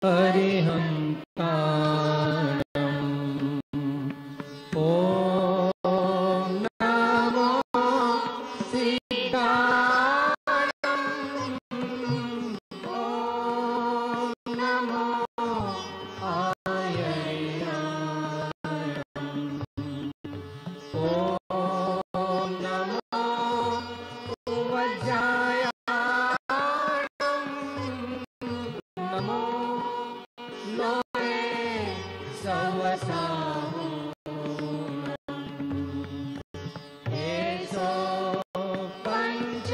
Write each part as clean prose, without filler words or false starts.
अरिहन्ताणम् ॐ नमो सिद्धाणम् ॐ नमो आयर्याणम् ॐ नमो वज्रायाणम् नमो लोके सवसाहुनम् एषो पञ्च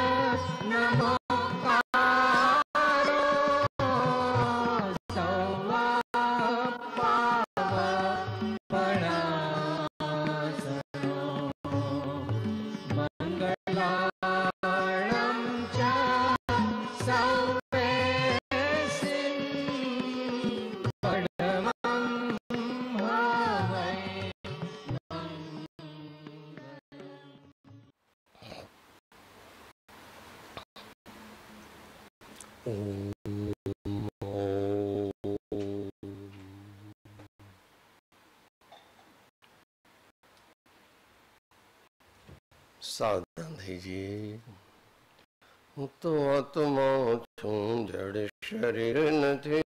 नमोकारो सौवापावपणासनो मङ्गलाणं च सर्वेसिं परमं हवै सावधान दीजिए। હું તો આત્મા છું, જડ શરીર નથી।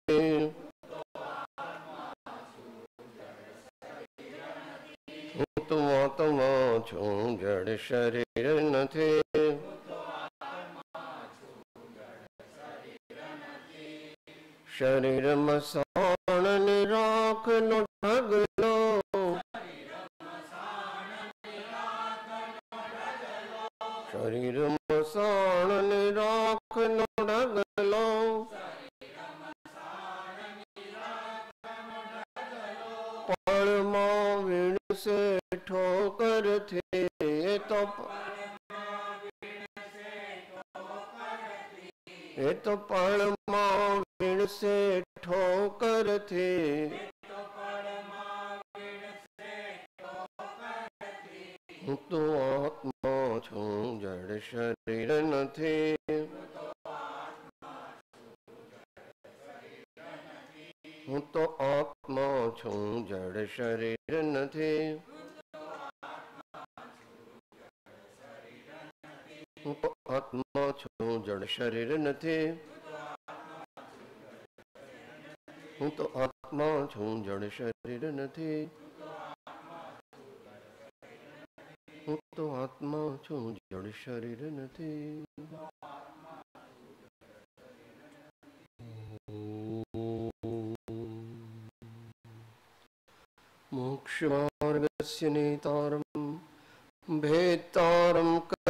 હું તો આત્મા છું, જડ શરીર નથી। શરીરમાં સાણ ને રાખનો ઢગલો, શરીરમાં સાણ ને રાખનો ઢગલો, પળમાં વીણશે ઠોકરથી એ તો પળમાં વીણશે ઠોકરથી। હું તો આત્મા છું, જડ શરીર નથી। હું તો આત્મા છું, જડ શરીર નથી। હું તો આત્મા છું, જડ શરીર નથી। હું તો આત્મા છું, જડ શરીર નથી। હું તો આત્મા છું, જડ શરીર નથી। मोक्षमार्गस्य नेतारं भेत्तारं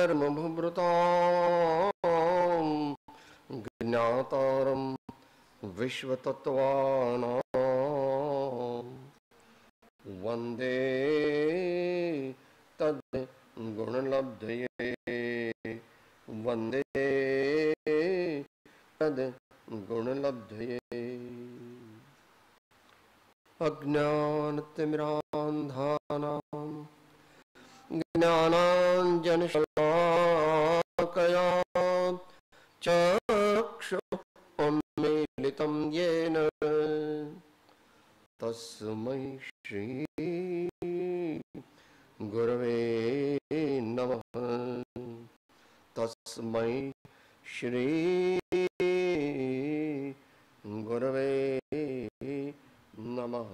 कर्मभृतां ज्ञातारं विश्वतत्त्वानां वन्दे तद्गुणलब्धये वन्दे तद्गुणलब्धये। अज्ञानतिमिरान्धानां ज्ञानाञ्जनशलाकया चक्षुरुन्मीलितं येन तस्मै श्री गुरवे नमः। तस्मै श्री गुरवे नमः।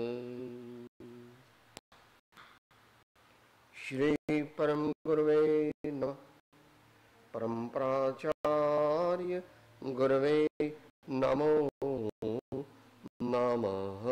श्री परम गुरवे नमः। परम प्राचार्य गुरवे नमो नमः।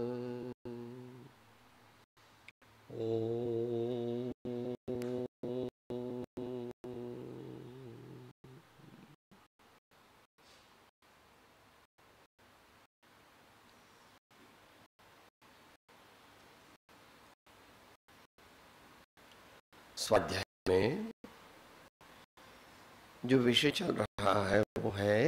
स्वाध्याय में जो विषय चल रहा है वो है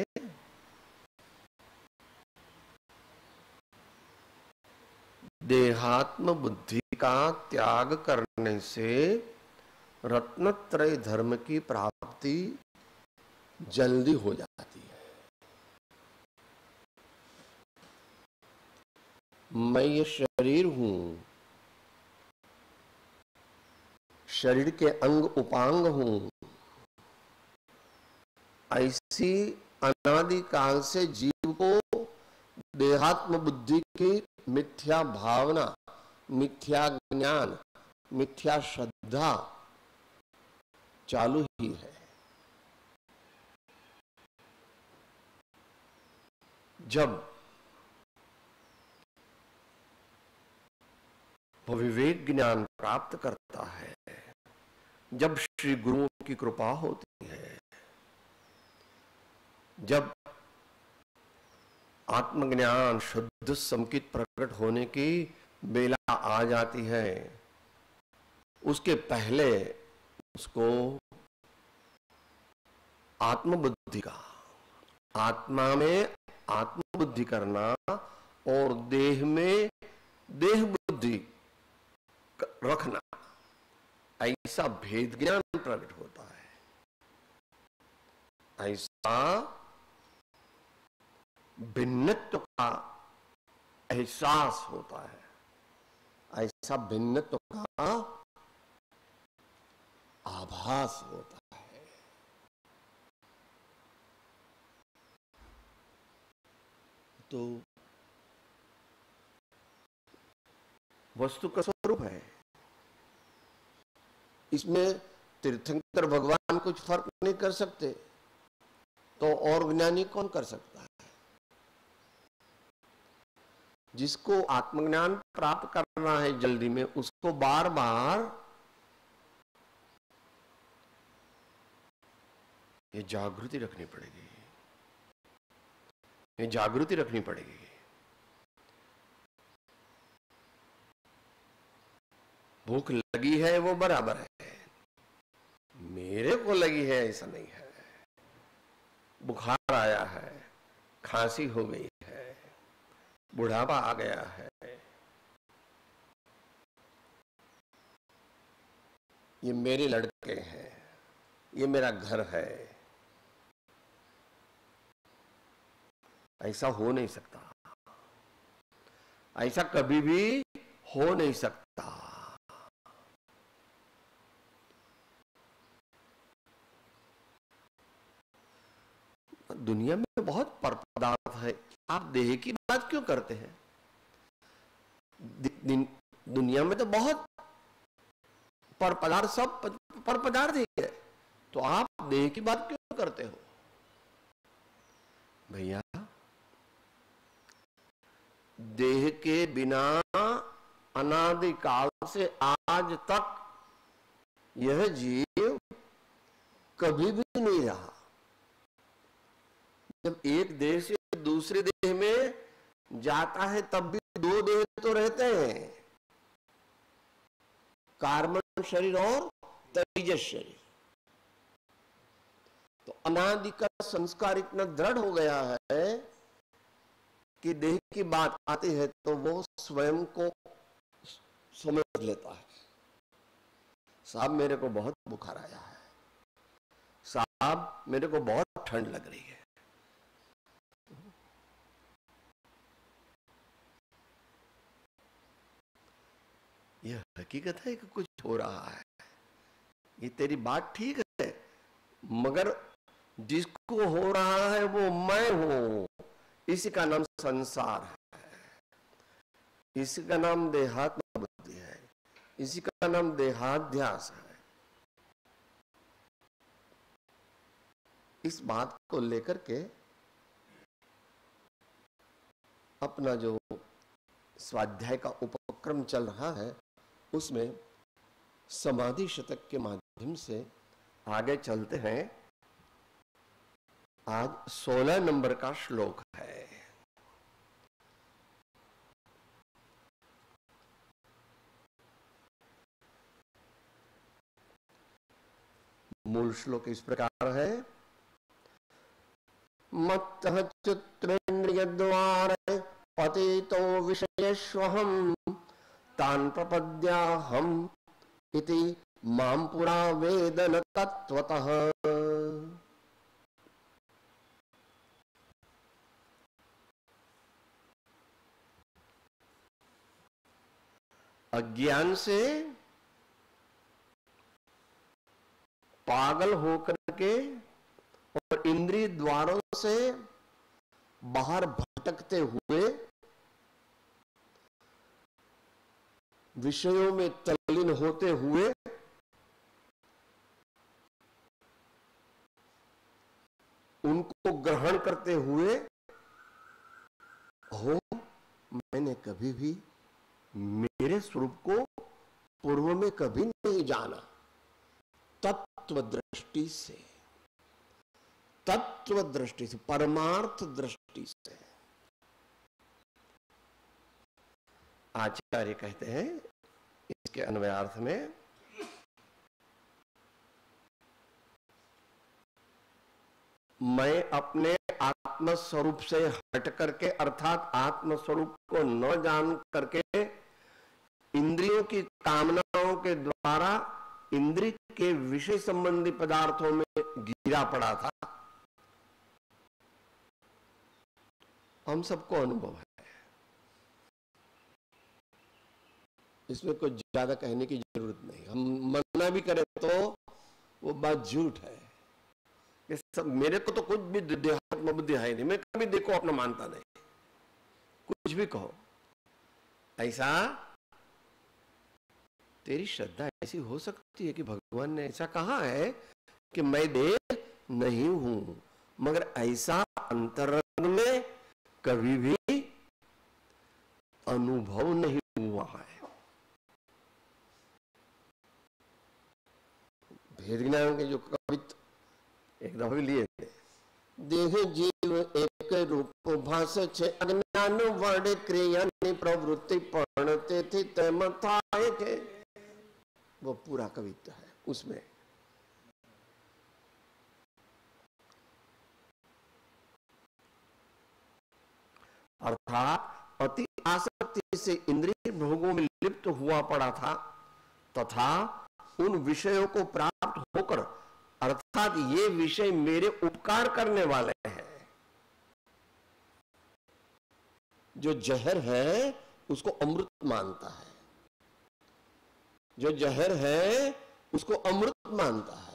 देहात्म बुद्धि का त्याग करने से रत्नत्रय धर्म की प्राप्ति जल्दी हो जाती है। मैं ये शरीर हूं, शरीर के अंग उपांग हूं, ऐसी अनादिकाल से जीव को देहात्म बुद्धि की मिथ्या भावना, मिथ्या ज्ञान, मिथ्या श्रद्धा चालू ही है। जब वो विवेक ज्ञान प्राप्त करता है, जब श्री गुरुओं की कृपा होती है, जब आत्मज्ञान शुद्ध संकित प्रकट होने की बेला आ जाती है, उसके पहले उसको आत्मबुद्धि का, आत्मा में आत्मबुद्धि करना और देह में देह बुद्धि रखना, ऐसा भेद ज्ञान प्रकट होता है, ऐसा भिन्नत्व का एहसास होता है, ऐसा भिन्नत्व का आभास होता है। तो वस्तु का स्वरूप है, इसमें तीर्थंकर भगवान कुछ फर्क नहीं कर सकते, तो और ज्ञानी कौन कर सकता है? जिसको आत्मज्ञान प्राप्त करना है जल्दी में, उसको बार बार ये जागृति रखनी पड़ेगी, ये जागृति रखनी पड़ेगी। भूख लगी है वो बराबर है, मेरे को लगी है ऐसा नहीं है। बुखार आया है, खांसी हो गई है, बुढ़ापा आ गया है, ये मेरे लड़के हैं, ये मेरा घर है, ऐसा हो नहीं सकता, ऐसा कभी भी हो नहीं सकता। दुनिया में बहुत पर पदार्थ है, आप देह की बात क्यों करते हैं? दुनिया में तो बहुत पर पदार्थ, सब पर पदार्थ ही है, तो आप देह की बात क्यों करते हो? भैया, देह के बिना अनादिकाल से आज तक यह जीव कभी भी नहीं रहा। जब एक देह से दूसरे देह में जाता है तब भी दो देह तो रहते हैं, कार्बन शरीर और तेजस शरीर। तो अनादि का संस्कार इतना दृढ़ हो गया है कि देह की बात आती है तो वो स्वयं को समझ लेता है, साहब मेरे को बहुत बुखार आया है, साहब मेरे को बहुत ठंड लग रही है। यह हकीकत है कि कुछ हो रहा है, ये तेरी बात ठीक है, मगर जिसको हो रहा है वो मैं हूं, इसी का नाम संसार है, इसी का नाम देहात्म बुद्धि है, इसी का नाम देहाध्यास है। इस बात को लेकर के अपना जो स्वाध्याय का उपक्रम चल रहा है, उसमें समाधि शतक के माध्यम से आगे चलते हैं। आज 16 नंबर का श्लोक है। मूल श्लोक इस प्रकार है, मत्तः चित्तेन्द्रियद्वारे पतितो विषयेष्वहम् तान् प्रपद्याहम् इति मां पुरा वेद न तत्त्वतः। अज्ञान से पागल होकर के और इंद्रिय द्वारों से बाहर भटकते हुए विषयों में तल्लीन होते हुए उनको ग्रहण करते हुए हो, मैंने कभी भी मेरे स्वरूप को पूर्व में कभी नहीं जाना। तत्व दृष्टि से, तत्व दृष्टि से, परमार्थ दृष्टि से। आचार्य कहते हैं इसके अन्वयार्थ में, मैं अपने आत्म स्वरूप से हट करके अर्थात आत्म स्वरूप को न जान करके इंद्रियों की कामनाओं के द्वारा इंद्रिय के विषय संबंधी पदार्थों में गिरा पड़ा था। हम सबको अनुभव है, इसमें कुछ ज्यादा कहने की जरूरत नहीं। हम मना भी करें तो वो बात झूठ है। ये सब मेरे को तो कुछ भी देहात्म बुद्धि है नहीं, मैं कभी देखो अपना मानता नहीं, कुछ भी कहो। ऐसा तेरी श्रद्धा ऐसी हो सकती है कि भगवान ने ऐसा कहा है कि मैं देह नहीं हूं, मगर ऐसा अंतरंग में कभी भी अनुभव नहीं हुआ है। भेद ज्ञान के जो कवित एक दफा लिए थे, देह जीव एक रूप भास छे, अज्ञान वर्ण क्रिया प्रवृत्ति पढ़ते थे तमथाए थे, वो पूरा कविता है। उसमें अर्थात अति आसक्ति से इंद्रिय भोगों में लिप्त हुआ पड़ा था तथा उन विषयों को प्राप्त होकर, अर्थात ये विषय मेरे उपकार करने वाले हैं। जो जहर है उसको अमृत मानता है, जो जहर है उसको अमृत मानता है।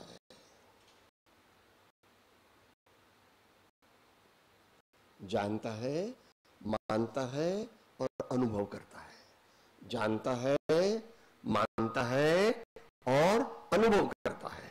जानता है, मानता है और अनुभव करता है। जानता है, मानता है और अनुभव करता है।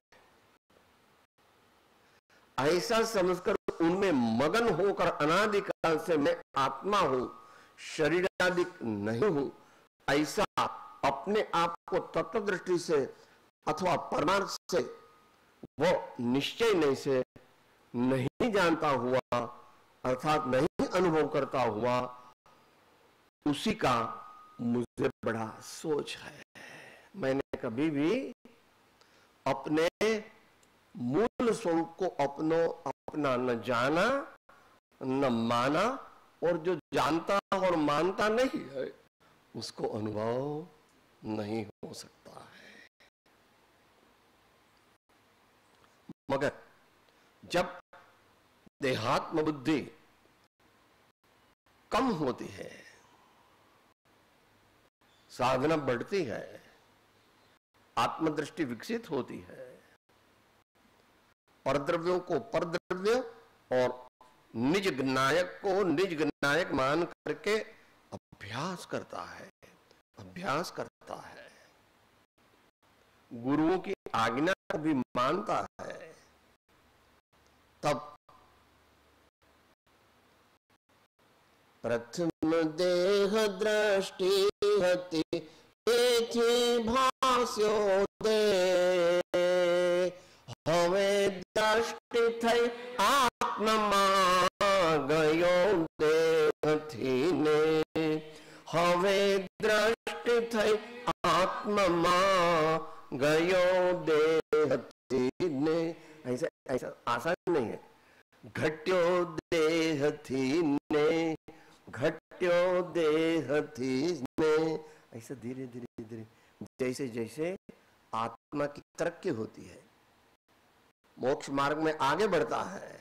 ऐसा समझकर उनमें मगन होकर अनादिकाल से मैं आत्मा हूं, शरीर आदि नहीं हूं, ऐसा अपने आप को तत्व दृष्टि से अथवा परमार्थ से वो निश्चय नहीं से नहीं जानता हुआ, अर्थात नहीं अनुभव करता हुआ, उसी का मुझे बड़ा सोच है। मैंने कभी भी अपने मूल स्वरूप को अपना न जाना न माना, और जो जानता और मानता नहीं है उसको अनुभव नहीं हो सकता है। मगर जब देहात्म बुद्धि कम होती है, साधना बढ़ती है, आत्मदृष्टि विकसित होती है, परद्रव्यों को परद्रव्य और निज ज्ञायक को निज ज्ञायक मान करके अभ्यास करता है, अभ्यास करता है, गुरुओं की आज्ञा को भी मानता है, तब प्रथम देह दृष्टि हति एथि भास्योदय, हवे दृष्टि थई आत्मा गयो देहथी ने, हवे दृष्टि थई आत्मा गयो देहथी ने। ऐसा ऐसा आसान नहीं है। घट्यो देहथी ने, घट्यो देहथी ने, ऐसा धीरे धीरे धीरे जैसे जैसे आत्मा की तरक्की होती है, मोक्ष मार्ग में आगे बढ़ता है,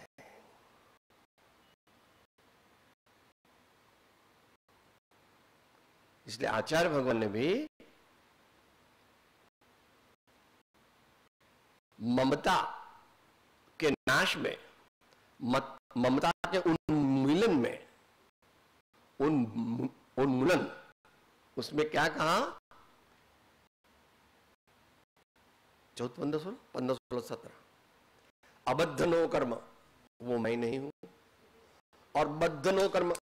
इसलिए आचार्य भगवान ने भी ममता के नाश में, ममता के उन्मूलन में, उन्मूलन, उसमें क्या कहा? 14, 15, 16, 17, अबद्ध नो कर्म, वो मैं नहीं हूं, और बद्ध नो कर्म,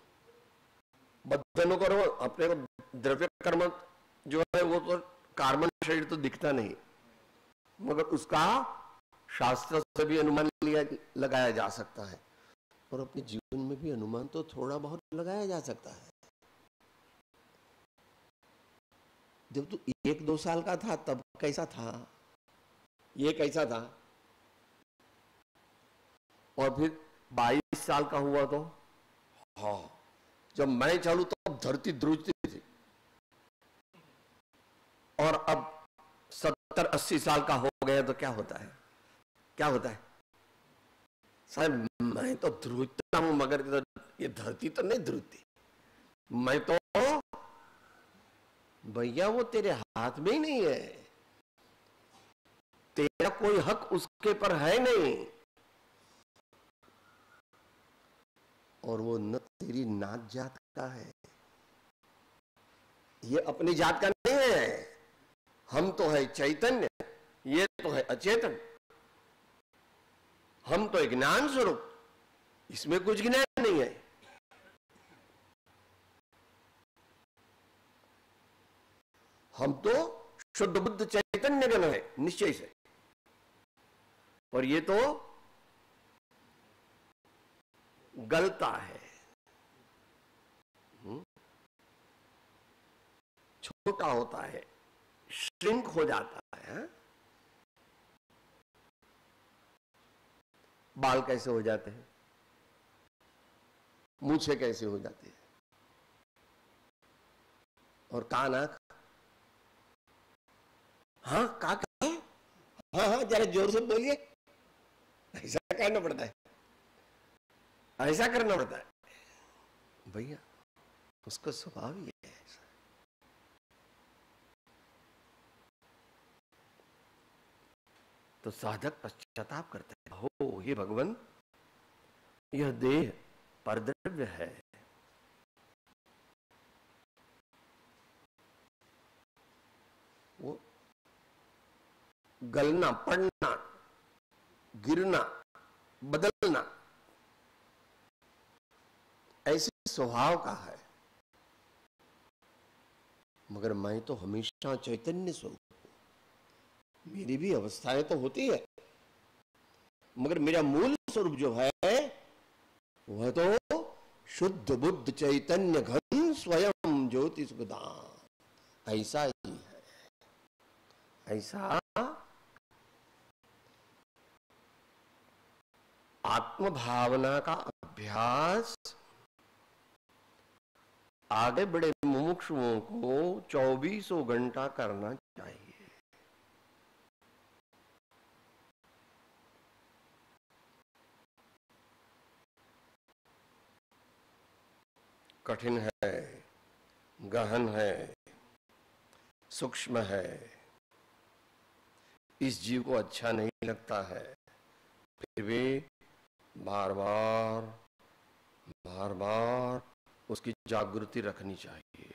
बद्ध नो कर्म अपने को द्रव्य कर्म जो है वो तो कार्बन शरीर तो दिखता नहीं, मगर उसका शास्त्र से भी अनुमान लगाया जा सकता है, और अपने जीवन में भी अनुमान तो थोड़ा बहुत लगाया जा सकता है। जब तू 1-2 साल का था तब कैसा था, ये कैसा था, और फिर 22 साल का हुआ तो हाँ, जब मैं चलू तो धरती ध्रुजती थी, और अब 70-80 साल का हो गया तो क्या होता है, क्या होता है? साहब मैं तो ध्रुजता हूं, मगर ये धरती तो नहीं ध्रुजती, मैं तो भैया वो तेरे हाथ में ही नहीं है, तेरा कोई हक उसके पर है नहीं, और वो न तेरी नात जात का है, ये अपनी जात का नहीं है। हम तो है चैतन्य, ये तो है अचेतन, हम तो एक ज्ञान स्वरूप, इसमें कुछ ज्ञान नहीं है। हम तो शुद्ध बुद्ध चैतन्य गण है निश्चय से, और ये तो गलता है, छोटा होता है, श्रिंक हो जाता है। बाल कैसे हो जाते हैं, मूछे कैसे हो जाती है, और कान आंख, हाँ काका, हाँ हाँ जरा जोर से बोलिए, ऐसा करना पड़ता है, ऐसा करना पड़ता है भैया, उसका स्वभाव ही है ऐसा। तो साधक पश्चाताप करता है, हो हे भगवान, यह देह परद्रव्य है, वो गलना, पड़ना, गिरना, बदलना ऐसे स्वभाव का है, मगर मैं तो हमेशा चैतन्य स्वरूप, मेरी भी अवस्थाएं तो होती है, मगर मेरा मूल स्वरूप जो है वह तो शुद्ध बुद्ध चैतन्य घन स्वयं ज्योति सुखदान, ऐसा ही है। ऐसा आत्म भावना का अभ्यास आगे बड़े मुमुक्षुओं को 24 घंटा करना चाहिए। कठिन है, गहन है, सूक्ष्म है, इस जीव को अच्छा नहीं लगता है, फिर भी बार बार उसकी जागृति रखनी चाहिए।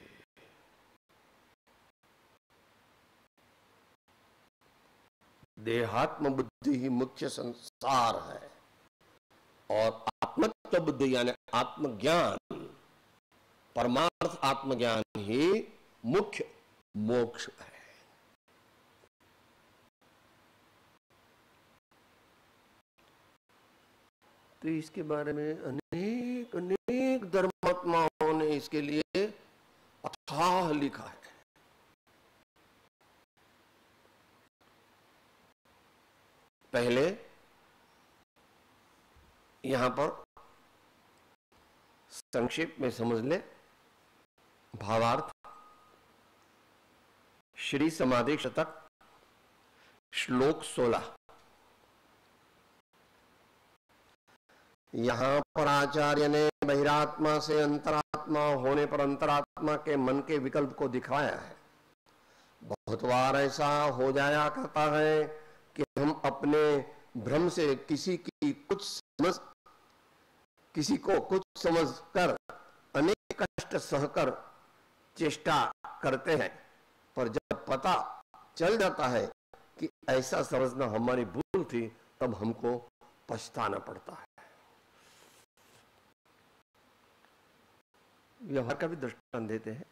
देहात्म बुद्धि ही मुख्य संसार है, और आत्मत्व बुद्धि यानी आत्मज्ञान, परमार्थ आत्मज्ञान ही मुख्य मोक्ष है। तो इसके बारे में अनेक अनेक धर्मात्माओं ने इसके लिए अथाह लिखा है। पहले यहां पर संक्षेप में समझ ले भावार्थ। श्री समाधि शतक श्लोक 16। यहां पर आचार्य ने बहिरात्मा से अंतरात्मा होने पर अंतरात्मा के मन के विकल्प को दिखाया है। बहुत बार ऐसा हो जाया करता है, कि हम अपने भ्रम से किसी को कुछ समझकर अनेक कष्ट सहकर चेष्टा करते हैं, पर जब पता चल जाता है कि ऐसा समझना हमारी भूल थी, तब हमको पछताना पड़ता है। व्यवहार का भी दृष्टांत देते हैं।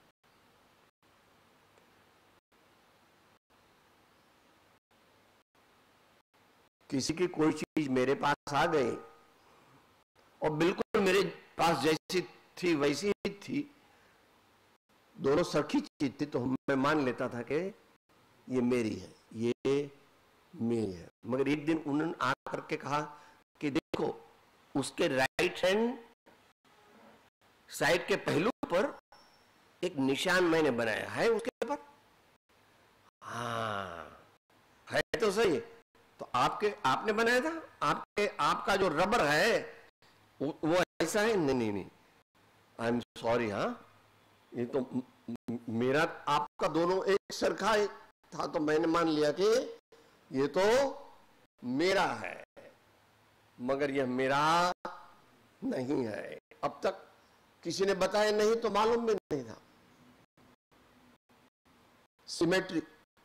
किसी की कोई चीज मेरे पास आ गई और बिल्कुल मेरे पास जैसी थी वैसी ही थी, दोनों सखी चीज थी, तो मैं मान लेता था कि ये मेरी है, ये मेरी है। मगर एक दिन उन्होंने आकर के कहा कि देखो, उसके राइट हैंड साइड के पहलू पर एक निशान मैंने बनाया है उसके ऊपर। हाँ, है तो सही। तो आपने बनाया था? आपका जो रबर है वो ऐसा है? नहीं नहीं, आई एम सॉरी। हाँ, ये तो मेरा आपका दोनों एक सरखा था, तो मैंने मान लिया कि ये तो मेरा है, मगर यह मेरा नहीं है। अब तक किसी ने बताया नहीं तो मालूम भी नहीं था। सिमेट्री,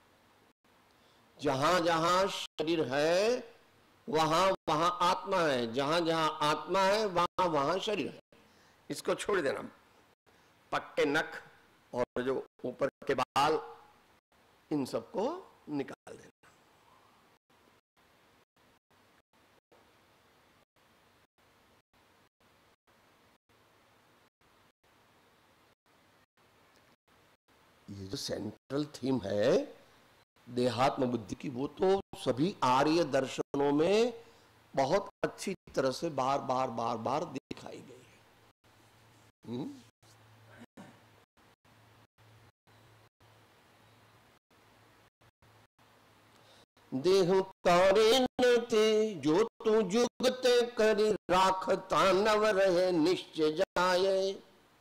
जहां जहां शरीर है वहां वहां आत्मा है, जहां जहां आत्मा है वहां वहां शरीर है। इसको छोड़ देना, पक्के नख और जो ऊपर के बाल, इन सबको निकाल देना। ये जो सेंट्रल थीम है देहात्म बुद्धि की, वो तो सभी आर्य दर्शनों में बहुत अच्छी तरह से बार बार बार बार दिखाई गई है। देह तारे न थे जो तू जुगते करी राखता नव रहे निश्चय जाए।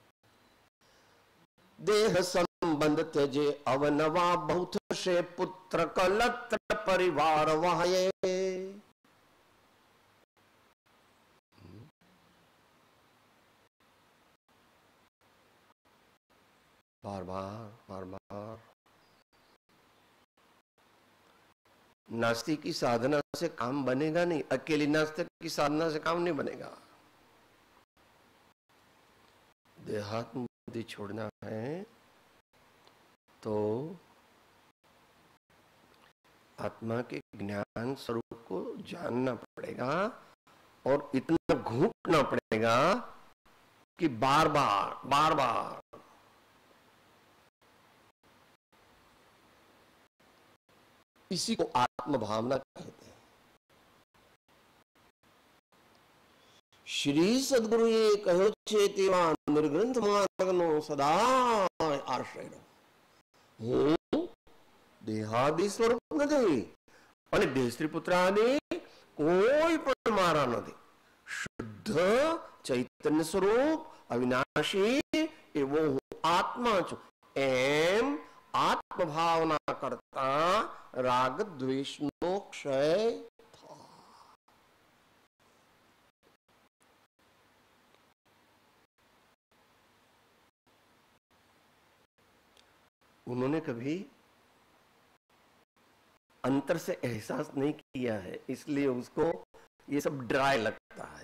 देह संबंध त्यजे अवनवा बहुत से पुत्र कलत्र परिवार वाये। बार बार बार बार नास्तिक की साधना से काम बनेगा नहीं, अकेली नास्तिक की साधना से काम नहीं बनेगा। देहात्म बुद्धि छोड़ना है तो आत्मा के ज्ञान स्वरूप को जानना पड़ेगा और इतना घूंटना पड़ेगा कि बार बार बार बार इसी को आत्म भावना कहते हैं। श्री सद्गुरु ये कहो चेतीवा निर्ग्रंथ मार्गनो सदा आश्रय हूं देहादि स्वरूप નથી અને દેહ સ્ત્રી પુત્ર આદિ કોઈ પણ મારા નથી। શુદ્ધ ચૈતન્ય સ્વરૂપ અવિનાશી એવો હું આત્મા છું એમ आत्म भावना करता राग द्वेष नो क्षय था। उन्होंने कभी अंतर से एहसास नहीं किया है, इसलिए उसको ये सब ड्राई लगता है।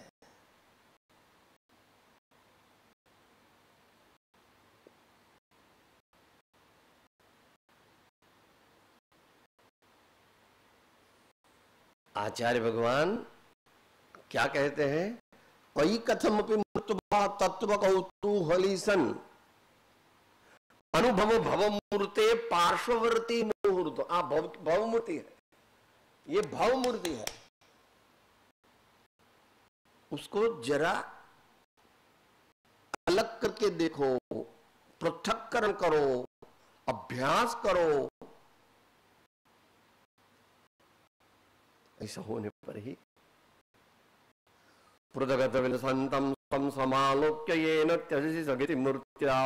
आचार्य भगवान क्या कहते हैं? वही कथम अपि मृत्युभा तत्व कौतूहली सन अनुभव भवमूर्ते पार्श्ववर्ती मुहूर्त। भवमूर्ति है, ये भवमूर्ति है। उसको जरा अलग करके देखो, पृथक्करण करो, अभ्यास करो। ऐसा होने पर ही पृथगत विलसंतम तम समालोक्य येन त्यजसि सगिति मूर्त्या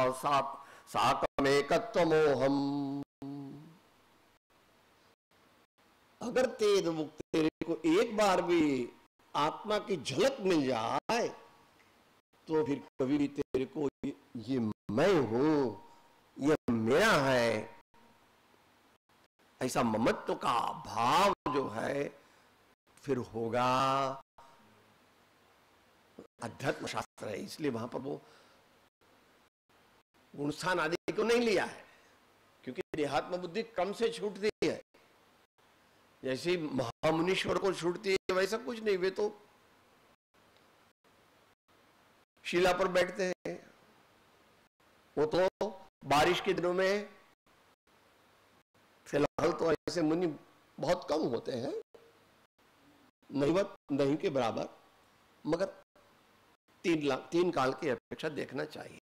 साकमेकत्वमोहम्। अगर तेरे को एक बार भी आत्मा की झलक मिल जाए तो फिर कभी भी तेरे को ये मैं हूं, ये मेरा है, ऐसा ममत्व का भाव जो है फिर होगा। अध्यात्म शास्त्र है, इसलिए वहां पर वो गुणस्थान आदि को नहीं लिया है, क्योंकि देहात्म बुद्धि क्रम से छूटती है। जैसे महामुनीश्वर को छूटती है वैसा कुछ नहीं, वे तो शिला पर बैठते हैं। वो तो बारिश के दिनों में, फिलहाल तो ऐसे मुनि बहुत कम होते हैं, नहीं के बराबर, मगर 3 काल की अपेक्षा देखना चाहिए।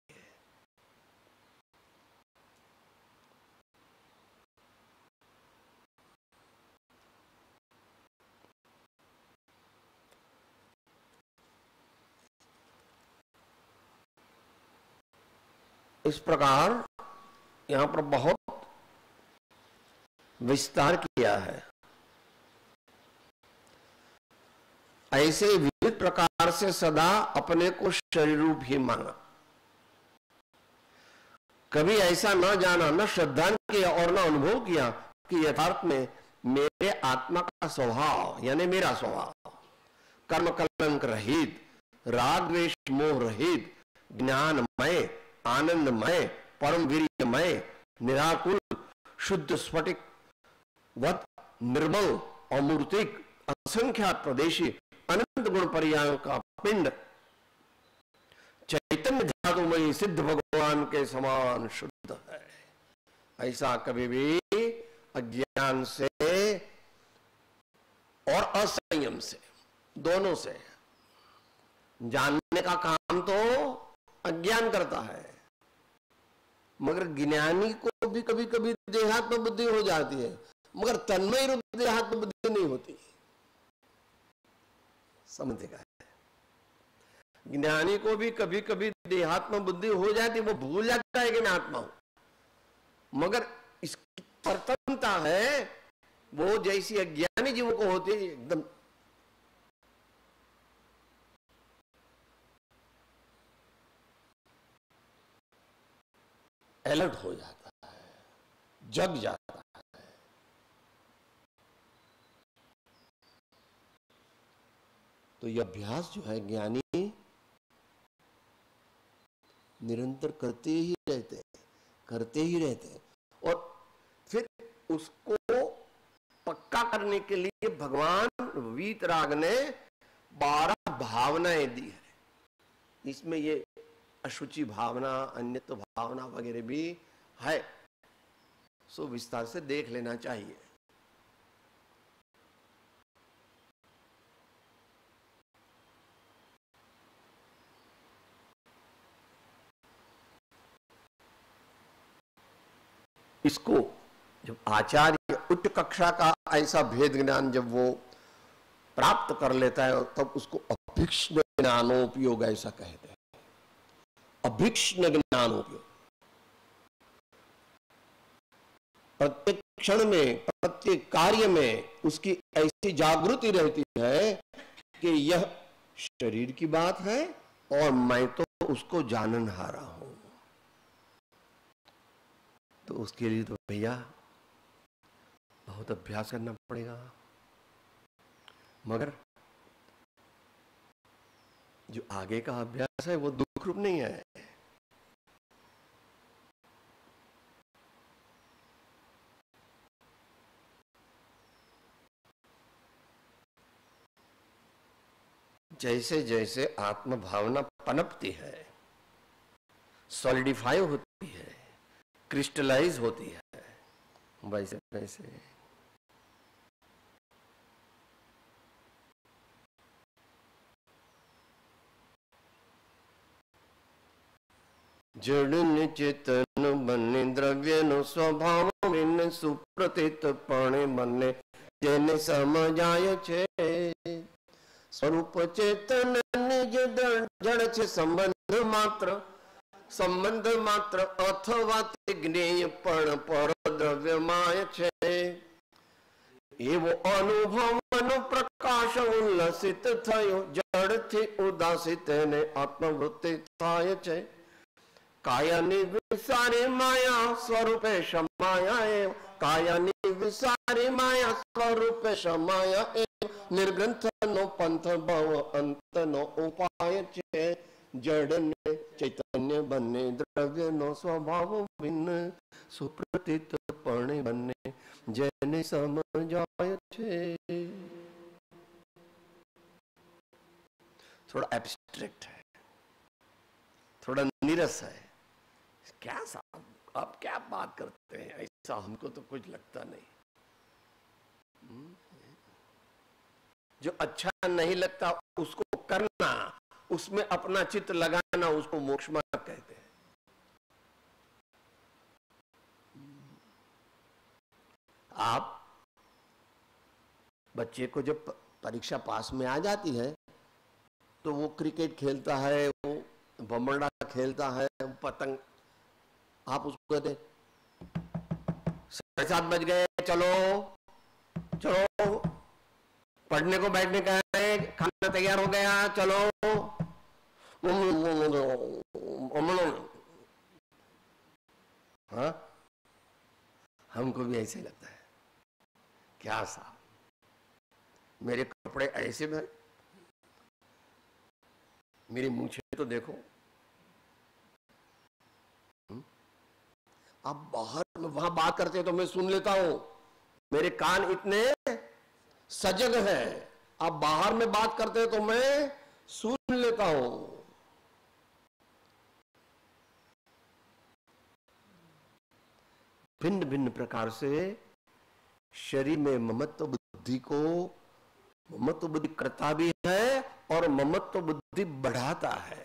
इस प्रकार यहां पर बहुत विस्तार किया है। ऐसे विविध प्रकार से सदा अपने को शरीर रूप ही माना, कभी ऐसा न जाना, न श्रद्धा किया और न अनुभव किया कि यथार्थ में मेरे आत्मा का स्वभाव यानी मेरा स्वभाव कर्म कलंक रहित, राग द्वेष मोह रहित, ज्ञानमय, आनंदमय, परम वीर्यमय, निराकुल, शुद्ध स्फटिक वत, निर्मल, अमूर्तिक, असंख्यात प्रदेशी, अनंत गुण पर्यायों का पिंड, चैतन्य धातुमयी सिद्ध भगवान के समान शुद्ध है। ऐसा कभी भी अज्ञान से और असंयम से, दोनों से, जानने का काम तो अज्ञान करता है, मगर ज्ञानी को भी कभी कभी देहात्म बुद्धि हो जाती है, मगर तन्मय रूप देहात्म बुद्धि नहीं होती। समझेगा, ज्ञानी को भी कभी कभी देहात्म बुद्धि हो जाती, वो भूल जाता है कि मैं आत्मा हूं, मगर इसकी प्रथमता है वो जैसी अज्ञानी जीवों को होती है, एकदम अलर्ट हो जाता है, जग जाता है। तो यह अभ्यास जो है ज्ञानी निरंतर करते ही रहते हैं और फिर उसको पक्का करने के लिए भगवान वीतराग ने 12 भावनाएं दी है। इसमें ये अशुचि भावना, अन्यत्व भावना वगैरह भी है, सो विस्तार से देख लेना चाहिए। इसको जब आचार्य उच्च कक्षा का ऐसा भेद ज्ञान जब वो प्राप्त कर लेता है तब उसको अभिक्ष्ण ज्ञानोपयोग ऐसा कहते हैं। अभिक्ष्ण ज्ञानोपयोग, प्रत्येक क्षण में, प्रत्येक कार्य में उसकी ऐसी जागृति रहती है कि यह शरीर की बात है और मैं तो उसको जाननहारा हूं। तो उसके लिए तो भैया बहुत अभ्यास करना पड़ेगा, मगर जो आगे का अभ्यास है वो दुख रूप नहीं है। जैसे जैसे आत्म भावना पनपती है, सॉलिडिफाई होती है, क्रिस्टलाइज होती है, वैसे वैसे जड़ चेतन बने द्रव्य नो स्वभाव में सुप्रतीत पाणे बने जेने समजाय छे स्वरूप चेतन निज जड़ छे संबंध मात्र अथवा ते ज्ञेय पण पर द्रव्यमय छे। એવો અનુભવનો પ્રકાશ ઉલ્લસિત થયો, જડથી ઉદાસી તેને આત્મવૃત્તિ થાય છે. કાયાની વિસારી માયા સ્વરૂપે સમાયા એ, કાયાની વિસારી માયા સ્વરૂપે સમાયા એ, નિર્ગ્રંથનો પંથ ભવ અંતનો ઉપાય છે. જડ ને ચૈતન્ય બંને દ્રવ્યનો સ્વભાવ ભિન્ન, સુપ્રતીત પણ બંને જેને સમજાય છે. थोड़ा एब्स्ट्रैक्ट है, थोड़ा नीरस है. क्या साहब आप क्या बात करते हैं, ऐसा हमको तो कुछ लगता नहीं. जो अच्छा नहीं लगता उसको करना, उसमें अपना चित्त लगाना, उसको मोक्ष मार्ग कहते हैं. आप बच्चे को जब परीक्षा पास में आ जाती है तो वो क्रिकेट खेलता है, वो भमरड़ा खेलता है, पतंग, आप उसको कहते 7:30 बज गए, चलो चलो पढ़ने को बैठने का है, खाना तैयार हो गया, चलो. हाँ, हमको भी ऐसे लगता है. क्या साहब मेरे कपड़े ऐसे में, मेरी मूंछें तो देखो. आप बाहर वहां बात करते हैं तो मैं सुन लेता हूं, मेरे कान इतने सजग हैं. आप बाहर में बात करते हैं तो मैं सुन लेता हूं. भिन्न भिन्न प्रकार से शरीर में ममत्व बुद्धि को, ममत्व बुद्धि करता भी है और ममत्व बुद्धि बढ़ाता है.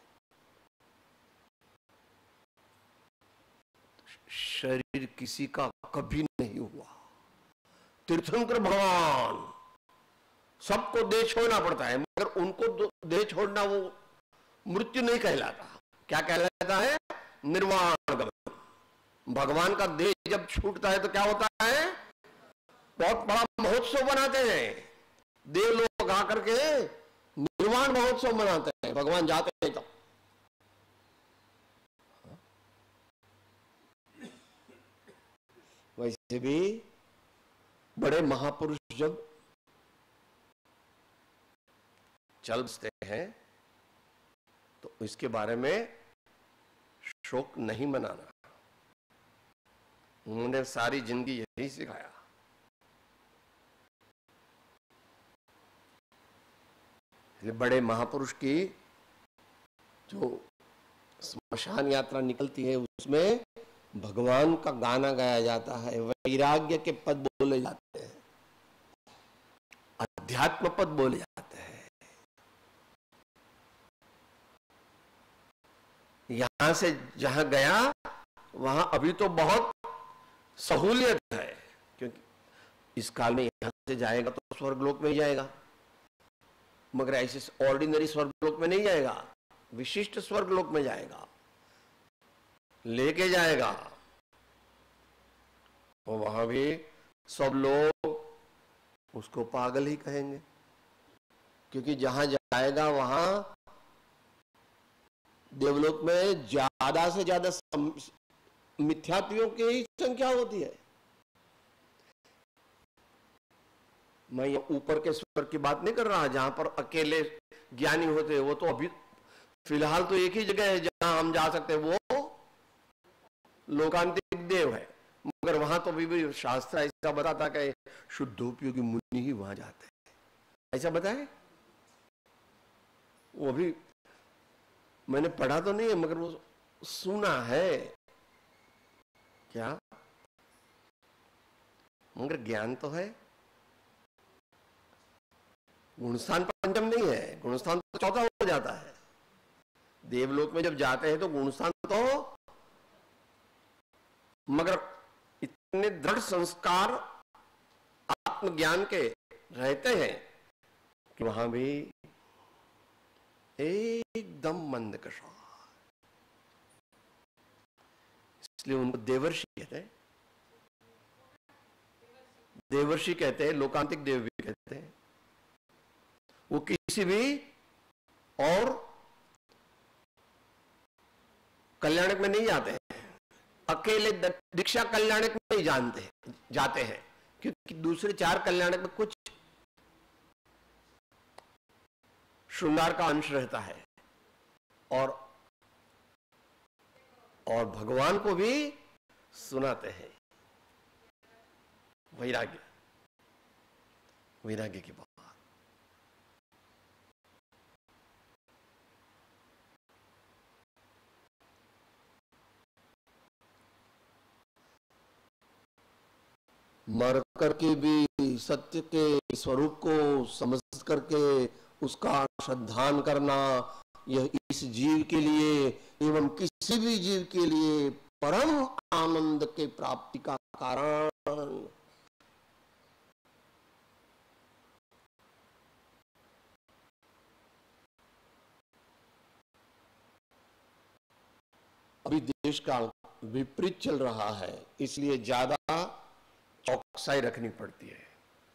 शरीर किसी का कभी नहीं हुआ. तीर्थंकर भगवान सबको देह छोड़ना पड़ता है, मगर उनको देह छोड़ना वो मृत्यु नहीं कहलाता. क्या कहलाता है? निर्वाण गमन. भगवान का देह जब छूटता है तो क्या होता है? बहुत बड़ा महोत्सव बनाते हैं. देव लोग आकर के निर्वाण महोत्सव मनाते हैं, भगवान जाते हैं तब. वैसे भी बड़े महापुरुष जब चल बसते हैं तो इसके बारे में शोक नहीं मनाना. उन्होंने सारी जिंदगी यही सिखाया. बड़े महापुरुष की जो स्मशान यात्रा निकलती है उसमें भगवान का गाना गाया जाता है, वैराग्य के पद बोले जाते हैं, अध्यात्म पद बोले जाते हैं. यहां से जहां गया वहां अभी तो बहुत सहूलियत है, क्योंकि इस काल में यहां से जाएगा तो स्वर्गलोक में ही जाएगा, मगर ऐसे ऑर्डिनरी स्वर्गलोक में नहीं जाएगा, विशिष्ट स्वर्गलोक में जाएगा, लेके जाएगा. और वहां भी सब लोग उसको पागल ही कहेंगे, क्योंकि जहां जाएगा वहां देवलोक में ज्यादा से ज्यादा मिथ्यात्वियों की ही संख्या होती है. मैं ये ऊपर के स्वर्ग की बात नहीं कर रहा, जहां पर अकेले ज्ञानी होते हैं. वो तो अभी फिलहाल तो एक ही जगह है जहां हम जा सकते हैं, वो लोकांतिक देव है. मगर वहां तो भी शास्त्र ऐसा बताता कि शुद्धोपयोगी मुनि ही वहां जाते हैं, ऐसा बताए. वो भी मैंने पढ़ा तो नहीं है, मगर वो सुना है. क्या? मगर ज्ञान तो है. गुणस्थान पंचम नहीं है, गुणस्थान तो चौथा हो जाता है. देवलोक में जब जाते हैं तो गुणस्थान तो, मगर इतने दृढ़ संस्कार आत्मज्ञान के रहते हैं कि वहां भी एकदम मंद कशा. इसलिए उनको देवर्षि कहते हैं. देवर्षि कहते हैं, लोकांतिक देव भी कहते हैं, वो किसी भी और कल्याणक में नहीं जाते हैं, अकेले दीक्षा कल्याणक में नहीं जाते हैं, क्योंकि दूसरे 4 कल्याणक में कुछ श्रृंगार का अंश रहता है और भगवान को भी सुनाते हैं। वैराग्य, वैराग्य की बात। मर करके भी सत्य के स्वरूप को समझ करके उसका श्रद्धान करना, यह इस जीव के लिए एवं किसी भी जीव के लिए परम आनंद के प्राप्ति का कारण। अभी देश का विपरीत चल रहा है, इसलिए ज्यादा चौकसाई रखनी पड़ती है,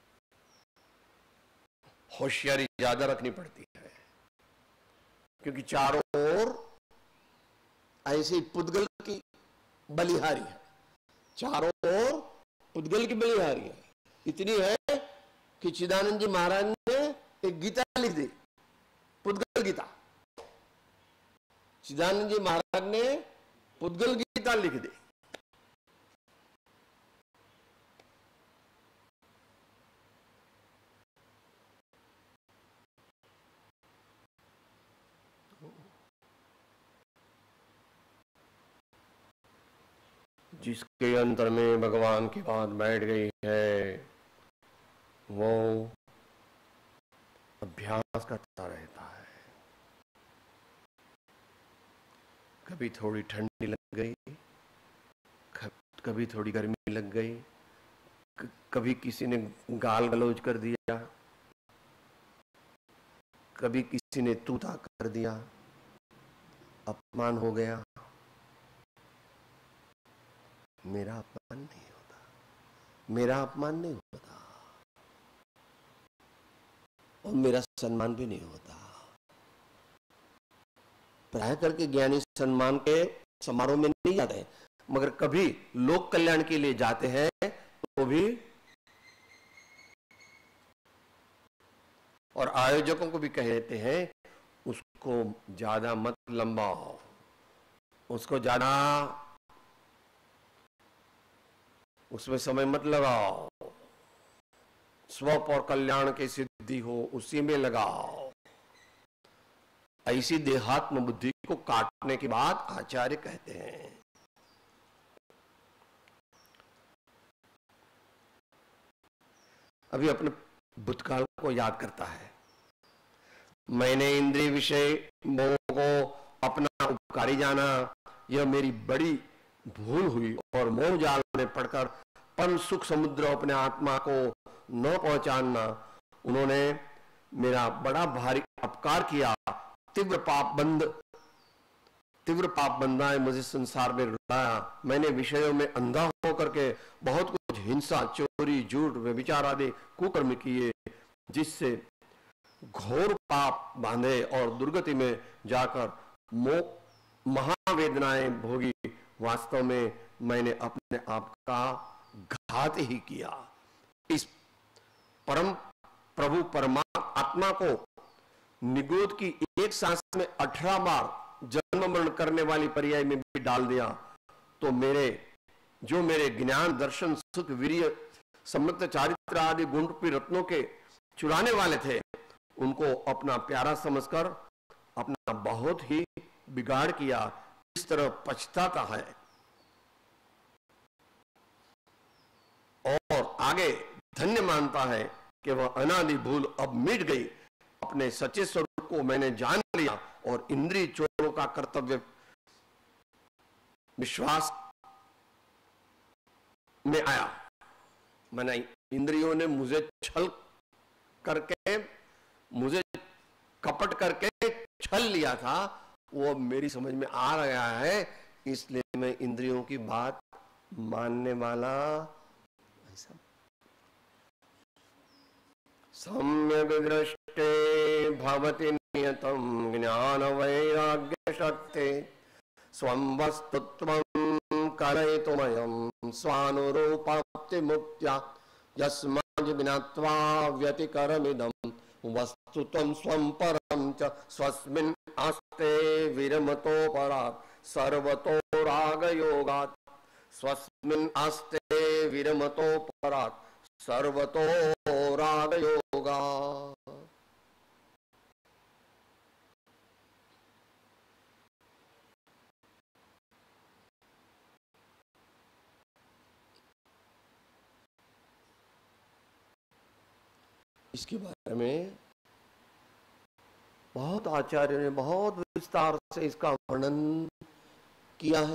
होशियारी ज्यादा रखनी पड़ती है, क्योंकि चारों ओर ऐसे पुद्गल की बलिहारी है, चारों ओर पुद्गल की बलिहारी है। इतनी है कि चिदानंद जी महाराज ने एक गीता लिख दी, पुद्गल गीता। चिदानंद जी महाराज ने पुद्गल गीता लिख दी। जिसके अंतर में भगवान की बात बैठ गई है, वो अभ्यास करता रहता है। कभी थोड़ी ठंडी लग गई, कभी थोड़ी गर्मी लग गई, कभी किसी ने गाल गलौज कर दिया, कभी किसी ने तूता कर दिया, अपमान हो गया। मेरा अपमान नहीं होता, मेरा अपमान नहीं होता और मेरा सम्मान भी नहीं होता। प्राय करके ज्ञानी सम्मान के समारोह में नहीं जाते हैं, मगर कभी लोक कल्याण के लिए जाते हैं तो भी, और आयोजकों को भी कह देते हैं उसको ज्यादा मत लंबाओ, उसको ज्यादा उसमें समय मत लगाओ, स्वप और कल्याण की सिद्धि हो उसी में लगाओ। ऐसी देहात्म बुद्धि को काटने के बाद आचार्य कहते हैं। अभी अपने भूतकाल को याद करता है। मैंने इंद्रिय विषय मोह को अपना उपकारी जाना, यह मेरी बड़ी भूल हुई और मोह जाल में पड़कर परम सुख समुद्र अपने आत्मा को न पहचानना, उन्होंने मेरा बड़ा भारी अपकार किया। तीव्र पाप बंधाए मुझे संसार में रुलाया। मैंने विषयों में अंधा होकर के बहुत कुछ हिंसा, चोरी, झूठ, व्यभिचार आदि कुकर्म किए, जिससे घोर पाप बांधे और दुर्गति में जाकर महावेदनाएं भोगी। वास्तव में मैंने अपने आप का घात ही किया। इस परम प्रभु परमात्मा आत्मा को निगोद की एक सांस में 18 बार जन्म मरण करने वाली पर्याय में भी डाल दिया, तो मेरे ज्ञान, दर्शन, सुख, वीर्य, सम्मत चारित्र आदि गुण रूपी रत्नों के चुराने वाले थे, उनको अपना प्यारा समझकर अपना बहुत ही बिगाड़ किया। इस तरह पछताता है और आगे धन्य मानता है कि वह अनादि भूल अब मिट गई। अपने सच्चे स्वरूप को मैंने जान लिया और इंद्रिय चोरों का कर्तव्य विश्वास में आया। मैंने इंद्रियों ने मुझे छल करके, मुझे कपट करके छल लिया था, वो मेरी समझ में आ गया है, इसलिए मैं इंद्रियों की बात मानने वाला ऐसा सम्यग् दृष्टे भवति नियतं ज्ञान वैराग्य शक्ति स्वं वस्तुत्वं कलयितुमयं स्वानुरूपाप्ति मुक्त्या यस्माद् ज्ञात्वा व्यतिकरमिदं वस्तुत्वं स्वं परं च स्वस्मिन् आस्ते विरमतो परात् सर्वतो रागयोगात् स्वस्मिन् आस्ते विरमतो परात् सर्वतो रागयोगात्। इसके बारे में बहुत आचार्य ने बहुत विस्तार से इसका वर्णन किया है।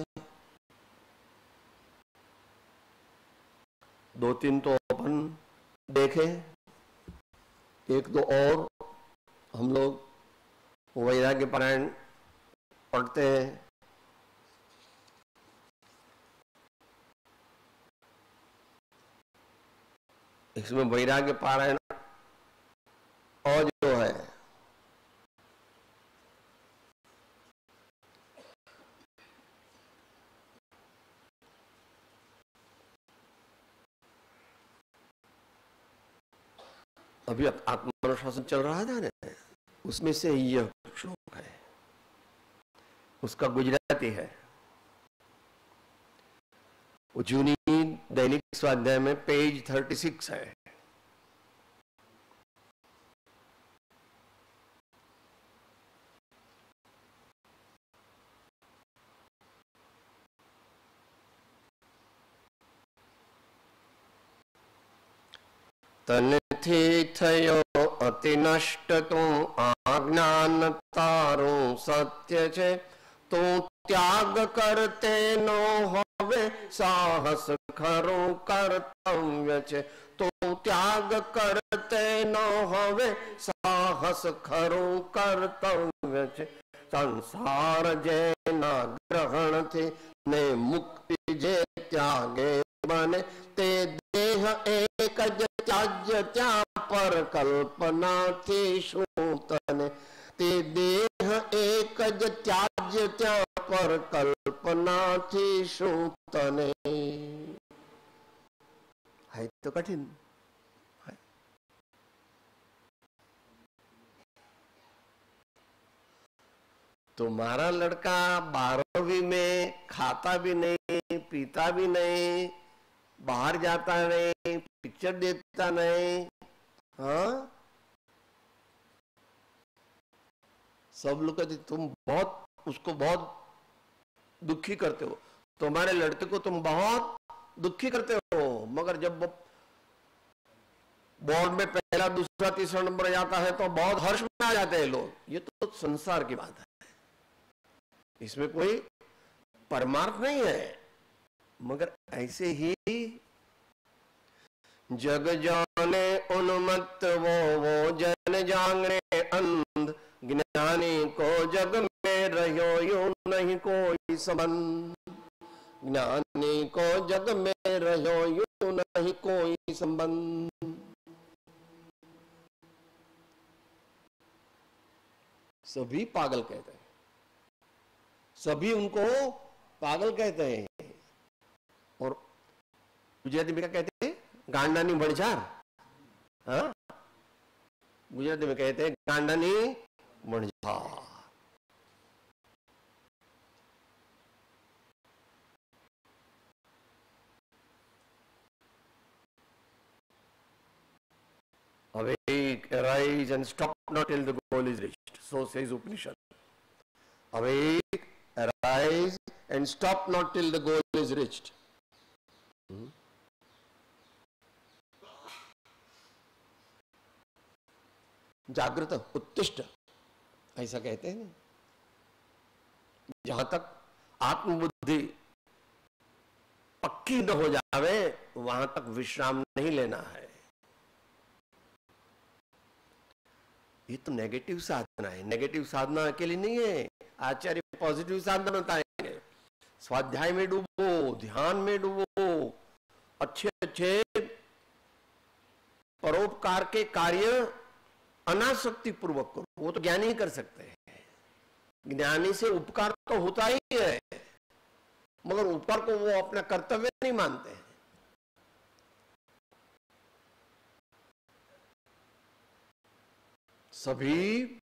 दो तीन तो अपन देखे, एक दो और हम लोग वैराग्य पारायण पढ़ते हैं। इसमें वैराग्य पारायण और जो है अभी आत्मानुशासन चल रहा था ना, उसमें से यह श्लोक है, उसका गुजराती है। जूनी दैनिक स्वाध्याय में पेज 36 है। तनथी थयो अति नष्ट तू आज्ञान तारू सत्य छे तू त्याग करते नो हवे साहस खरू कर्तव्य छे तू त्याग करते नो हवे साहस खरू कर्तव्य छे संसार जेना ग्रहण थी ने मुक्ति जे त्यागे बने ते देह एक ज त्याज्य त्या पर कल्पना थी शूतने ते देह एक ज त्याज्य त्या पर कल्पना थी शूतने। है तो कठिन है। तुम्हारा लड़का 12वीं में खाता भी नहीं, पीता भी नहीं, बाहर जाता नहीं, पिक्चर देखता नहीं, हाँ? सब लोग कहते तुम बहुत उसको बहुत दुखी करते हो, तुम्हारे लड़के को तुम बहुत दुखी करते हो, मगर जब बोर्ड में पहला दूसरा तीसरा नंबर जाता है तो बहुत हर्ष में आ जाते हैं लोग। ये तो संसार की बात है, इसमें कोई परमार्थ नहीं है। मगर ऐसे ही जग जाने उन्मत्त वो जन जाने अंध ज्ञानी को जग में रहो यूं नहीं कोई संबंध ज्ञानी को जग में रहो यूं नहीं कोई संबंध। सभी पागल कहते हैं, सभी उनको पागल कहते हैं। और गुजराती में क्या कहते हैं? गांडानी बड़झार। हाँ, गुजराती में कहते हैं गांडानी बड़झार। Awake, arise and stop not till the goal is reached. So says Upanishad. Awake, arise and stop not till the goal is reached. जागृत उत्तिष्ठ ऐसा कहते हैं। जहां तक आत्मबुद्धि पक्की न हो जावे वहां तक विश्राम नहीं लेना है। ये तो नेगेटिव साधना है। नेगेटिव साधना अकेली नहीं है, आचार्य पॉजिटिव साधना बताएंगे। स्वाध्याय में डूबो, ध्यान में डूबो, अच्छे अच्छे परोपकार के कार्य अनासक्ति पूर्वक करो, वो तो ज्ञानी ही कर सकते हैं। ज्ञानी से उपकार तो होता ही है, मगर उपकार को वो अपना कर्तव्य नहीं मानते हैं। सभी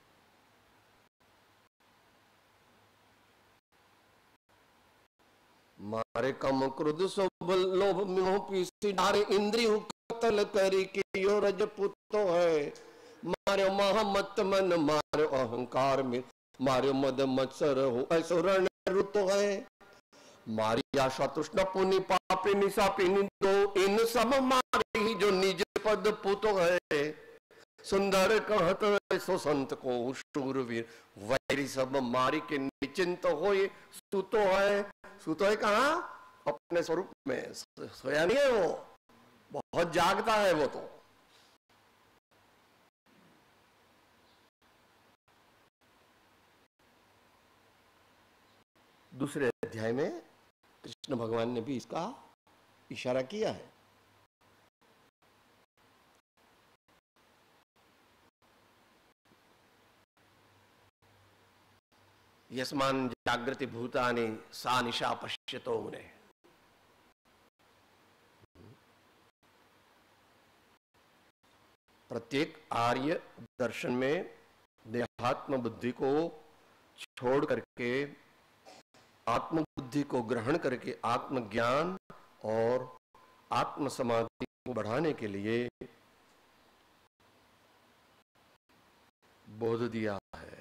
मारे कम क्रोध सब लोभ मोह पीसी डारे इंद्रिय कतल करी के यो रजपुतो है। मारे महामत मन मारे अहंकार में मारे मद मत्सर हो ऐसो रण ऋतु है। मारी आशा तृष्णा पुनि पापी निशापी दो इन सब मारे ही जो निज पद पुतो है। सुंदर कहत ऐसो संत को शूरवीर वैरी सब मारी के निचिंत होए सुतो है। सुतो है कहा? अपने स्वरूप में सोया नहीं है, वो बहुत जागता है वो तो। दूसरे अध्याय में कृष्ण भगवान ने भी इसका इशारा किया है। यस्मान जागृति भूतानि सा निशा पश्यतो मुने। प्रत्येक आर्य दर्शन में देहात्म बुद्धि को छोड़ करके आत्म बुद्धि को ग्रहण करके आत्मज्ञान और आत्म समाधि को बढ़ाने के लिए बोध दिया है।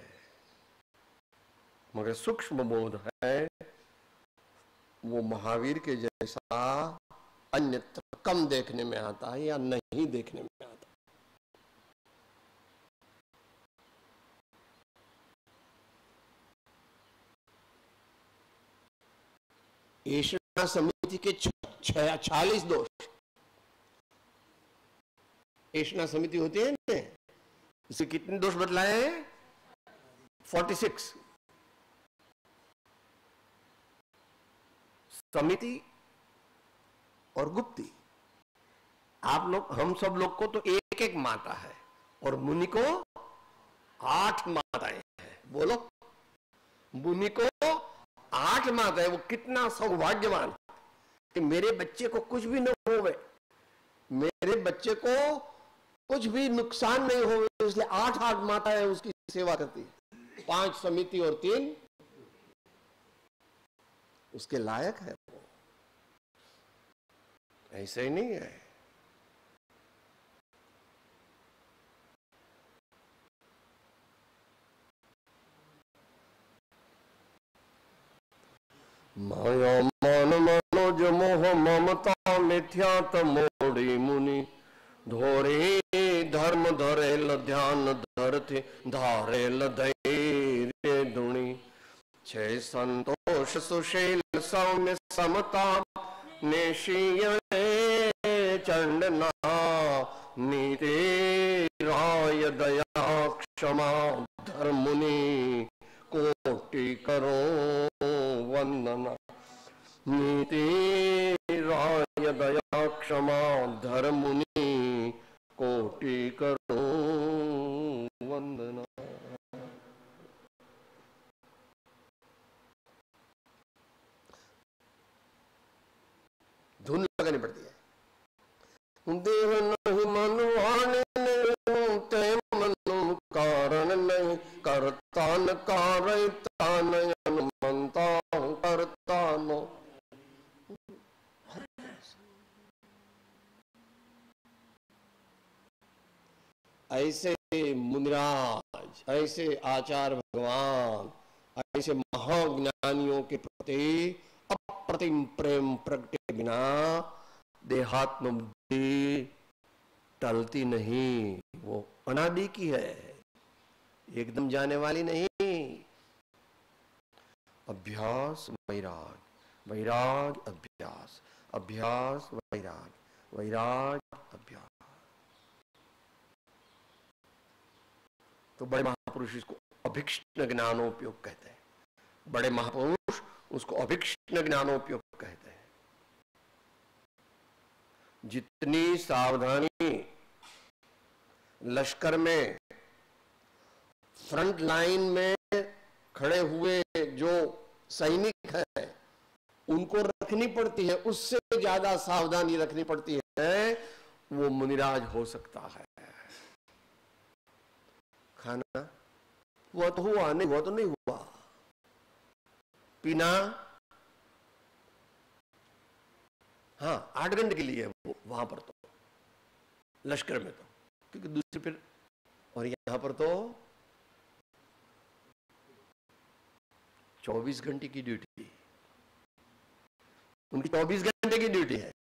मगर सूक्ष्म बोध है वो महावीर के जैसा अन्यत्र कम देखने में आता है या नहीं देखने में आता। ऐशना समिति के 46 दोष। ऐशना समिति होती है ना, इससे कितने दोष बतलाए हैं? 46। समिति और गुप्ती, आप लोग हम सब लोग को तो एक एक माता है और मुनि को 8 माताएं हैं। बोलो, मुनि को 8 माता है। वो कितना सौभाग्यवान कि मेरे बच्चे को कुछ भी न होवे, मेरे बच्चे को कुछ भी नुकसान नहीं होवे, इसलिए 8 माताएं उसकी सेवा करती है। 5 समिति और 3 उसके लायक है। वो ऐसे ही नहीं है। माया मान मनोज मोह ममता मिथ्यात मोड़ी मुनि धोरे धर्म धरेल ध्यान धरते धारेल धैर्य दुणी छे संतोष सुशील सौम्य समता निशीय चंडना नीते राय दया क्षमा धर्मुनि कोटि करो वंदना। नीति राय दया क्षमा धर्मुनि कोटि करो वंदना। धुन लगानी पड़ती है। देह नहीं मन वाणे नहीं ते मनु कारण नहीं करता न कारता नयन मनता करता नो। ऐसे मुनिराज, ऐसे आचार्य भगवान, ऐसे महाज्ञानियों के प्रति अप्रतिम प्रेम प्रगटे बिना देहात्म बुद्धि टलती नहीं। वो अनादि की है, एकदम जाने वाली नहीं। अभ्यास वैराग, वैराग अभ्यास, अभ्यास वैराग, वैराग अभ्यास। तो बड़े महापुरुष इसको अभिक्ष्ण ज्ञानोपयोग कहते हैं। बड़े महापुरुष उसको अभिक्ष्ण ज्ञानोपयोग कहते हैं। जितनी सावधानी लश्कर में फ्रंट लाइन में खड़े हुए जो सैनिक हैं उनको रखनी पड़ती है, उससे ज्यादा सावधानी रखनी पड़ती है, वो मुनिराज हो सकता है। खाना हुआ तो हुआ, नहीं हुआ तो नहीं हुआ। पीना हाँ 8 घंटे के लिए वो वहां पर, तो लश्कर में तो, क्योंकि दूसरी फिर, और यहां पर तो 24 घंटे की ड्यूटी, उनकी 24 घंटे की ड्यूटी है।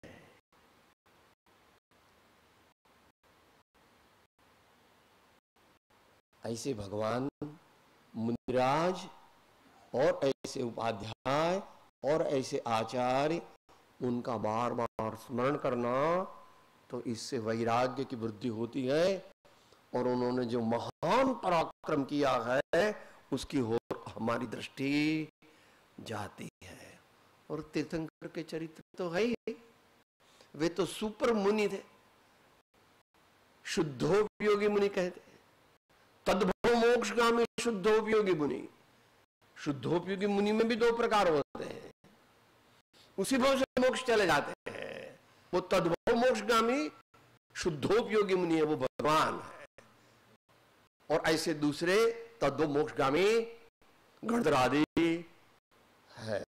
ऐसे भगवान मुनिराज और ऐसे उपाध्याय और ऐसे आचार्य, उनका बार बार स्मरण करना, तो इससे वैराग्य की वृद्धि होती है और उन्होंने जो महान पराक्रम किया है उसकी ओर हमारी दृष्टि जाती है। और तीर्थंकर के चरित्र तो है ही, वे तो सुपर मुनि थे, शुद्धोपयोगी मुनि कहते हैं। तद्भव मोक्षगामी शुद्धोपयोगी मुनि। शुद्धोपयोगी मुनि में भी 2 प्रकार होते हैं, उसी भाव से मोक्ष चले जाते हैं। वो तद्भव मोक्षगामी शुद्धोपयोगी मुनि है, वो भगवान है। और ऐसे दूसरे तद्भव मोक्षगामी गणधरादि है।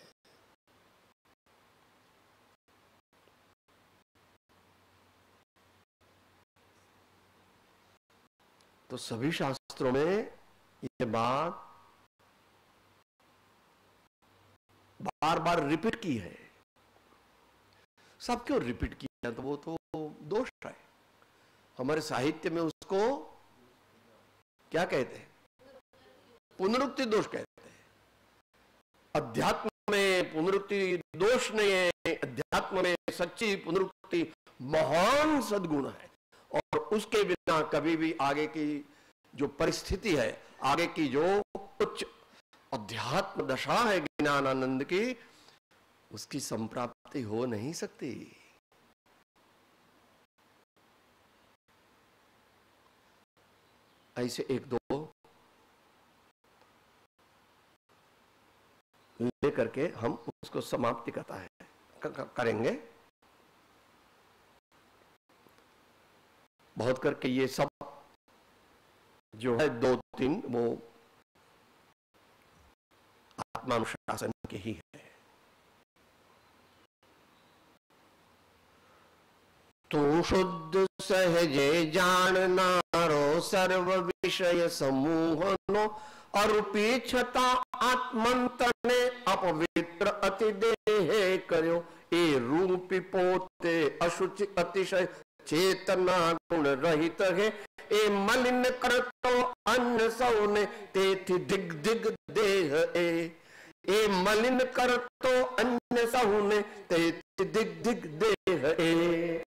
तो सभी शास्त्रों में ये बात बार बार रिपीट की है। सब क्यों रिपीट किया, तो वो तो दोष है। हमारे साहित्य में उसको क्या कहते हैं? पुनरुक्ति दोष कहते हैं। अध्यात्म में पुनरुक्ति दोष नहीं है, अध्यात्म में सच्ची पुनरुक्ति महान सद्गुण है। और उसके बिना कभी भी आगे की जो परिस्थिति है, आगे की जो उच्च अध्यात्म दशा है ज्ञानानंद की, उसकी संप्राप्ति हो नहीं सकती। ऐसे 1-2 लेकर के हम उसको समाप्ति करता है करेंगे। बहुत करके ये सब जो है 2-3 वो आत्मानुशासन के ही है। तू शुद्ध सहजे जाननारो सर्व विषय समूहनो अरूपीक्षता आत्मंतने अपवित्र अति देह करो ए रूपी पोते अशुचि अतिशय चेतना गुण रहित है ए मलिन कर तो अन्न सौने तेथि दिग दिग देह ए मलिन कर तो अन्न सौने तेथि दिग दिग देह ए।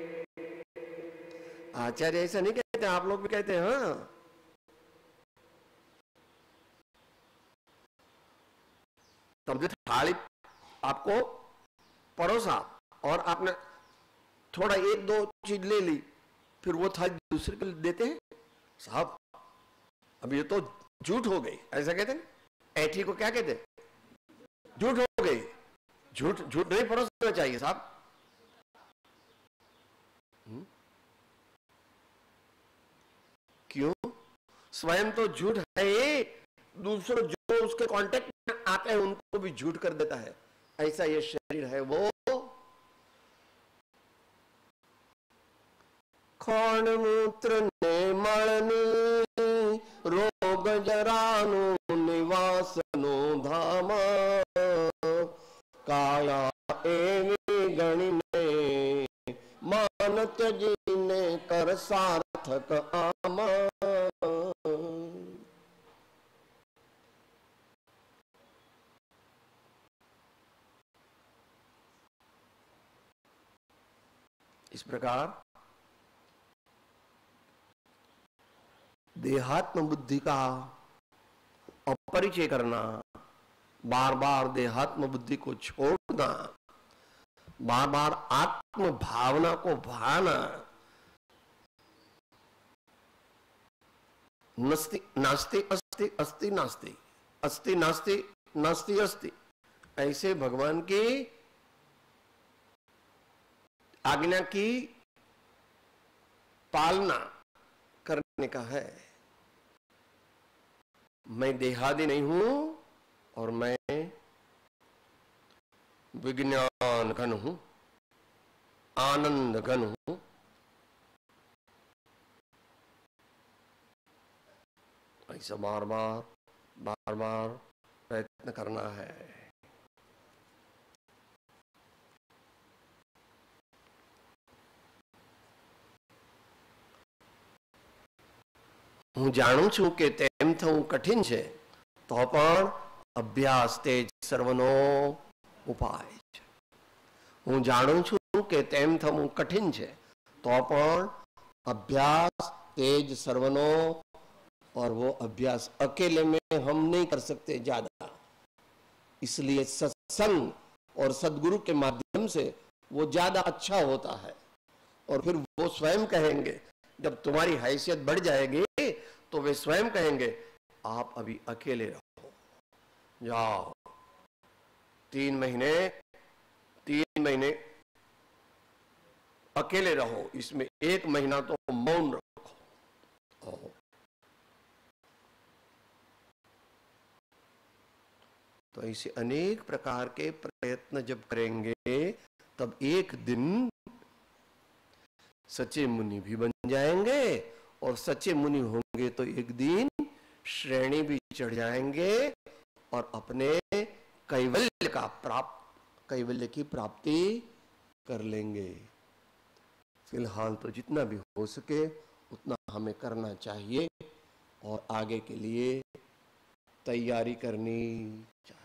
आचार्य ऐसा नहीं कहते, आप लोग भी कहते हैं। हाँ, तब जो थाली आपको परोसा और आपने थोड़ा 1-2 चीज ले ली, फिर वो थाली दूसरे को देते हैं। साहब अब ये तो झूठ हो गई, ऐसा कहते हैं। ऐठी को क्या कहते हैं? झूठ हो गई। झूठ झूठ नहीं परोसना चाहिए साहब। क्यों? स्वयं तो झूठ है, दूसरों जो उसके कांटेक्ट में आते हैं उनको भी झूठ कर देता है। ऐसा ये शरीर है वो खान मूत्र ने मळनी रोग जरानु निवासनो धामा काया एवी गणिने मान त्यजीने कर सार्थक आमा। इस प्रकार देहात्म बुद्धि का अपरिचय करना, बार बार देहात्म बुद्धि को छोड़ना, बार बार आत्म भावना को भाना, नस्ति नास्ति अस्ति, अस्ति नास्ति, अस्ति नास्ति, नास्ति अस्ति, ऐसे भगवान की आज्ञा की पालना करने का है। मैं देहादि नहीं हूं और मैं विज्ञान घन हूं, आनंद घन हूं। ऐसा बार बार बार बार प्रयत्न करना है। હું જાણું છું કે તેમ થવું કઠિન છે, તો પણ અભ્યાસ તે જ સર્વનો ઉપાય છે। હું જાણું છું કે તેમ થવું કઠિન છે, તો પણ અભ્યાસ તે જ સર્વનો, और वो अभ्यास अकेले में हम नहीं कर सकते ज्यादा, इसलिए सत्संग और सदगुरु के माध्यम से वो ज्यादा अच्छा होता है। और फिर वो स्वयं कहेंगे, जब तुम्हारी हैसियत बढ़ जाएगी तो वे स्वयं कहेंगे आप अभी अकेले रहो, जाओ 3 महीने अकेले रहो, इसमें 1 महीना तो मौन रखो। तो ऐसे अनेक प्रकार के प्रयत्न जब करेंगे तब एक दिन सच्चे मुनि भी बन जाएंगे, और सच्चे मुनि होंगे तो एक दिन श्रेणी भी चढ़ जाएंगे और अपने कैवल्य की प्राप्ति कर लेंगे। फिलहाल तो जितना भी हो सके उतना हमें करना चाहिए और आगे के लिए तैयारी करनी चाहिए।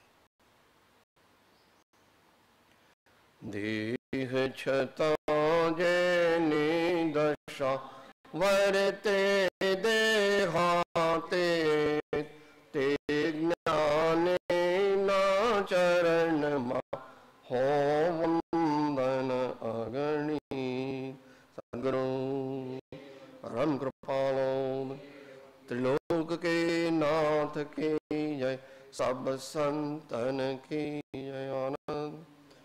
देह छता जैनी दशा वरते देहाते, ते ज्ञाने ना चरण मा हो वंदन अगणी। सद्गुरु परम कृपालो त्रिलोक के नाथ की जय, सब संतन की जय। आनंद।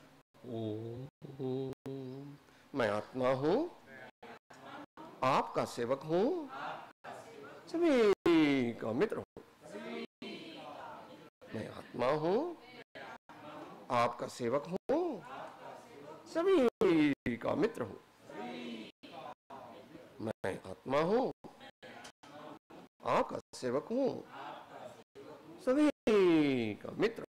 मैं आत्मा हूं, आपका सेवक हूं, सभी का मित्र हूं। मैं आत्मा हूं, आपका सेवक हूं, सभी का मित्र हूं। मैं आत्मा हूं, आपका सेवक हूं, सभी का मित्र।